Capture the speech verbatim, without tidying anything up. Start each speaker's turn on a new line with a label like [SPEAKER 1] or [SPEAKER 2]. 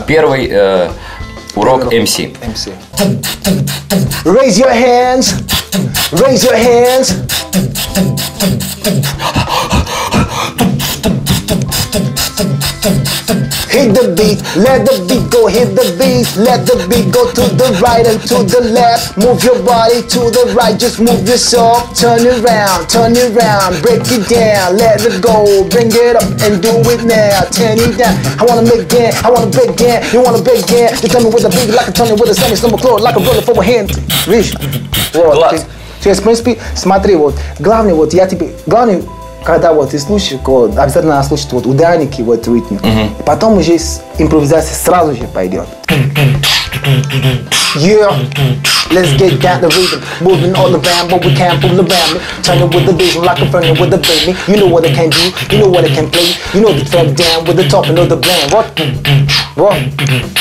[SPEAKER 1] первый э, урок эм си.
[SPEAKER 2] эм си. Raise your hands. Raise your hands. Hit the beat, let the beat go, hit the beat, let the beat go to the right and to the left. Move your body to the right, just move yourself. Turn it around, turn it around, break it down, let it go, bring it up and do it now. Turn it down, I wanna make again, I wanna break again, you wanna break again. You tell me with the beat like a turn it with a semi number floor, like a roller for a hand. Видишь? Вот. То есть, в принципе, смотри, вот, главное, вот, я тебе, главное, когда вот ты слушаешь, вот, обязательно надо слушать вот ударники, вот ритм. Uh-huh. И потом уже импровизация сразу же пойдет. Yeah, let's get down the rhythm, moving all around, but we can't pull around me. Turn it with the vision like a friend with a baby. You know what I can do, you know what I can play. You know the track down with the top and of the blend. What? What?